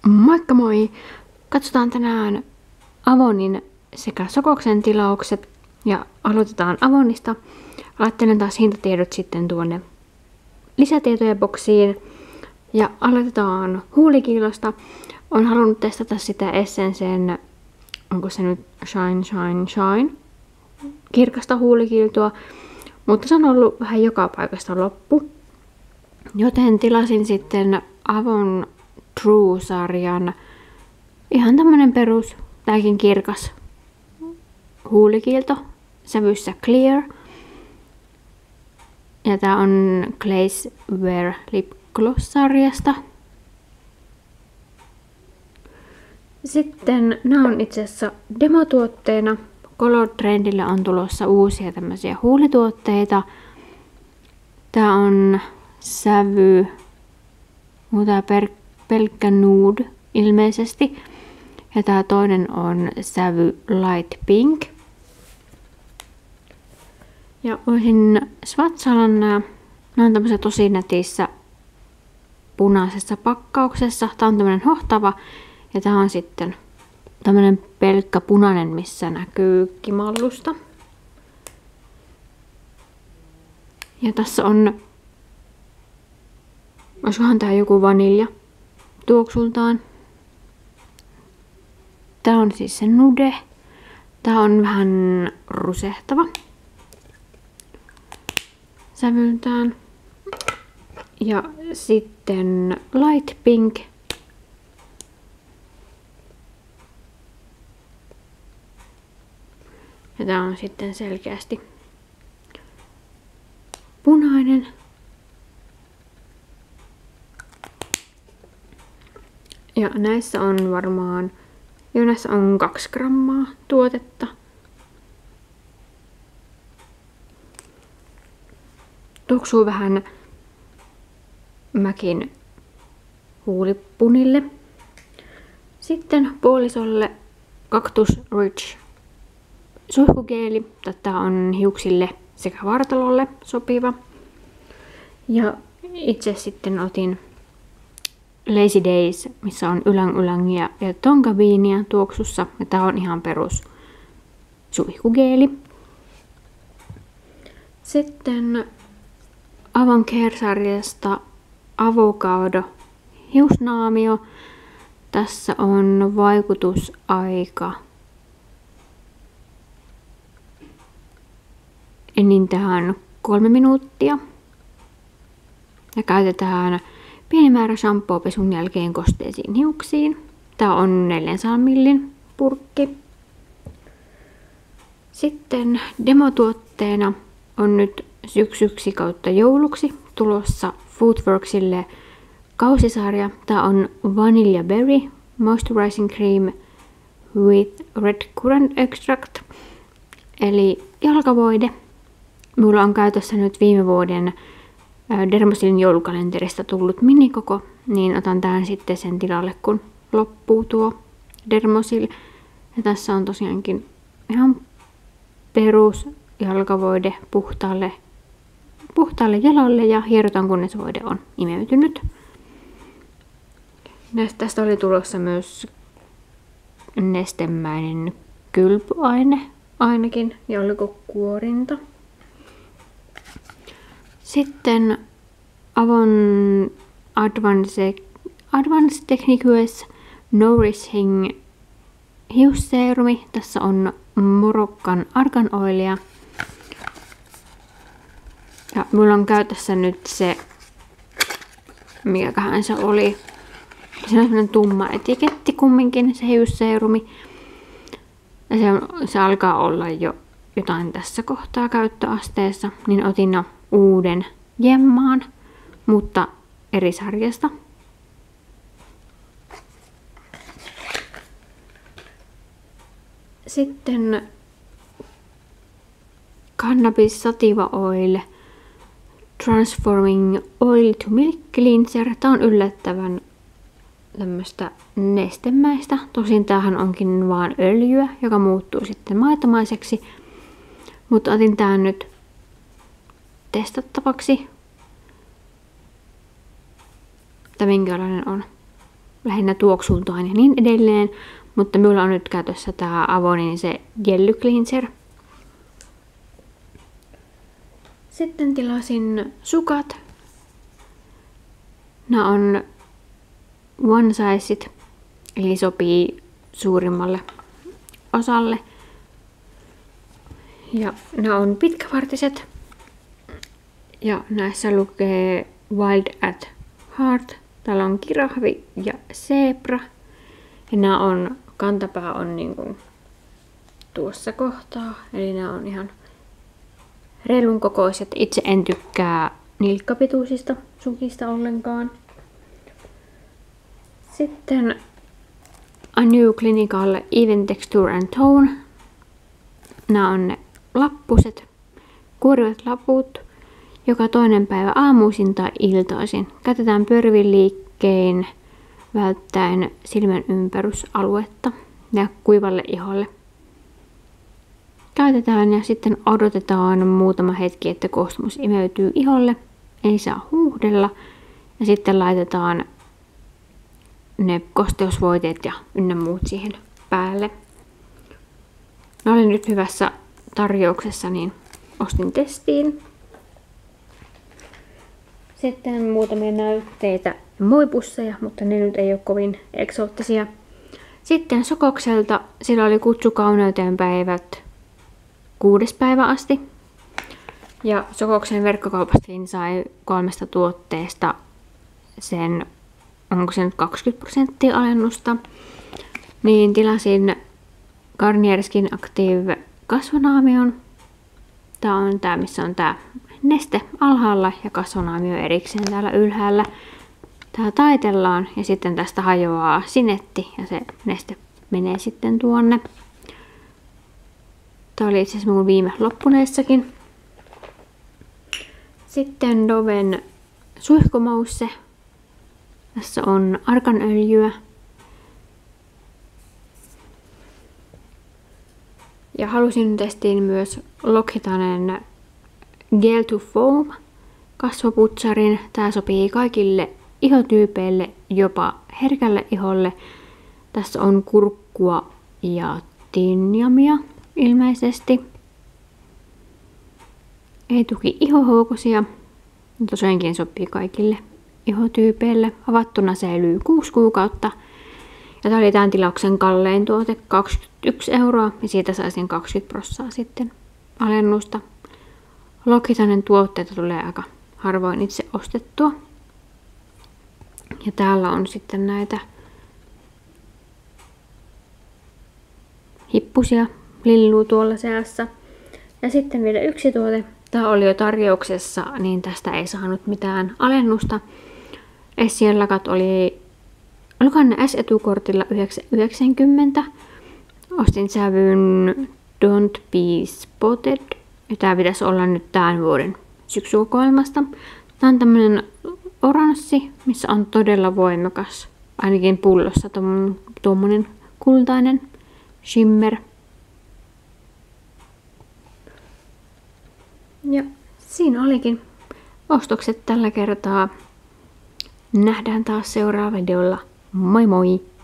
Moikka moi! Katsotaan tänään Avonin sekä Sokoksen tilaukset ja aloitetaan Avonista. Laittelen taas hintatiedot sitten tuonne lisätietojen boksiin ja aloitetaan huulikiilosta. Olen halunnut testata sitä Essencen, onko se nyt Shine kirkasta huulikiiltoa, mutta se on ollut vähän joka paikasta loppu. Joten tilasin sitten Avon True-sarjan ihan tämmönen perus, tääkin kirkas huulikiilto sävyssä Clear. Ja tää on Glaze Wear Lip Gloss-sarjasta. Sitten nämä on itse asiassa demotuotteena. Color Trendille on tulossa uusia tämmöisiä huulituotteita. Tää on sävy, mutta pelkkä nude ilmeisesti. Ja tää toinen on sävy Light Pink. Ja voisin swatchailla nämä. Nämä on tämmöisessä tosi netissä punaisessa pakkauksessa. Tää on tämmönen hohtava. Ja tää on sitten tämmönen pelkkä punainen, missä näkyy kimallusta. Ja tässä on, olisikohan tää joku vanilja tuoksultaan. Tää on siis se nude. Tää on vähän rusehtava sävyltään. Ja sitten Light Pink. Ja tää on sitten selkeästi punainen. Ja näissä on varmaan, näissä on 2 grammaa tuotetta. Tuoksuu vähän Mäkin huulipunille. Sitten puolisolle Cactus Rich suihkugeeli. Tätä on hiuksille sekä vartalolle sopiva. Ja itse sitten otin Lazy Days, missä on ylang-ylangia ja tonkaviinia tuoksussa. Ja tää on ihan perus suihkugeeli. Sitten Avon Care-sarjasta Avocado hiusnaamio. Tässä on vaikutusaika enintään 3 minuuttia. Ja käytetään pieni määrä shampoo pesun jälkeen kosteisiin hiuksiin. Tää on 400 millin purkki. Sitten demotuotteena on nyt syksyksi kautta jouluksi tulossa Foodworksille kausisarja. Tää on Vanilla Berry Moisturizing Cream with Red Currant Extract. Eli jalkavoide. Mulla on käytössä nyt viime vuoden Dermosilin joulukalenterista tullut minikoko, niin otan tähän sitten sen tilalle, kun loppuu tuo Dermosil. Ja tässä on tosiaankin ihan perus jalkavoide puhtaalle jalolle ja hierotan, kunnes voide on imeytynyt. Tästä oli tulossa myös nestemäinen kylpyaine ainakin, ja oliko kuorinta. Sitten Avon Advanced Techniques Nourishing hiusseerumi. Tässä on Moroccan Argan Oilia. Ja mulla on käytössä nyt se, mikäköhän se oli. Se on sellainen tumma etiketti kumminkin, se hiusseerumi. Ja se alkaa olla jo jotain tässä kohtaa käyttöasteessa, niin otin uuden jemmaan, mutta eri sarjasta. Sitten Cannabis Sativa Oil Transforming Oil to Milk Cleanser. Tää on yllättävän tämmöistä nestemäistä. Tosin tämähän onkin vaan öljyä, joka muuttuu sitten maitomaiseksi. Mutta otin tää nyt testattavaksi. Että minkälainen on. lähinnä tuoksultaan ja niin edelleen. Mutta minulla on nyt käytössä tää Avonin se Jelly Cleanser. Sitten tilasin sukat. Nämä on one sizeit, eli sopii suurimmalle osalle. Ja nämä on pitkävartiset. Ja näissä lukee Wild at Heart. Täällä on kirahvi ja zebra. Ja nämä on, kantapää on niinku tuossa kohtaa. Eli nämä on ihan reilun kokoiset. Itse en tykkää nilkkapituisista sukista ollenkaan. Sitten A New Clinical Even Texture and Tone. Nämä on ne lappuset, kuorivat laput, joka toinen päivä aamuisin tai iltaisin. Käytetään pyörivin liikkein välttäen silmän ympärysaluetta ja kuivalle iholle. Käytetään ja sitten odotetaan muutama hetki, että koostumus imeytyy iholle. Ei saa huuhdella. Ja sitten laitetaan ne kosteusvoiteet ja ynnä muut siihen päälle. Mä olin nyt hyvässä tarjouksessa, niin ostin testiin. Sitten muutamia näytteitä muovipusseja, mutta ne nyt ei ole kovin eksoottisia. Sitten Sokokselta, sillä oli kutsu kauneuteen päivät 6. päivä asti. Ja Sokoksen verkkokaupasta sai 3 tuotteesta sen, onko se nyt 20% alennusta. Niin tilasin Garnier Skin Active kasvonaamion. Tää on tää, missä on tää neste alhaalla ja kasvonaamio erikseen täällä ylhäällä. Tää taitellaan ja sitten tästä hajoaa sinetti ja se neste menee sitten tuonne. Tää oli itse asiassa mun viime loppuneessakin. Sitten Doven suihkumousse. Tässä on arganöljyä. Ja halusin testiin myös L'Occitanen Gel to Foam kasvoputsarin. Tää sopii kaikille ihotyypeille, jopa herkälle iholle. Tässä on kurkkua ja tinjamia ilmeisesti. Ei tuki ihohoukosia. Tosiaankin sopii kaikille ihotyypeille. Avattuna säilyy 6 kuukautta. Ja tää oli tämän tilauksen kallein tuote, 21 € ja siitä saisin 20% sitten alennusta. L'Occitanen tuotteita tulee aika harvoin itse ostettua. Ja täällä on sitten näitä hippusia lilluu tuolla seassa. Ja sitten vielä yksi tuote. Tää oli jo tarjouksessa, niin tästä ei saanut mitään alennusta. Essien lakat oli, olikohan ne S-etukortilla 9,90. Ostin sävyn Don't Be Spotted. Ja tää pitäisi olla nyt tämän vuoden syksykokoelmasta. Tää on tämmönen oranssi, missä on todella voimakas, ainakin pullossa tuommoinen kultainen shimmer. Ja siinä olikin ostokset tällä kertaa. Nähdään taas seuraavalla videolla. Moi moi!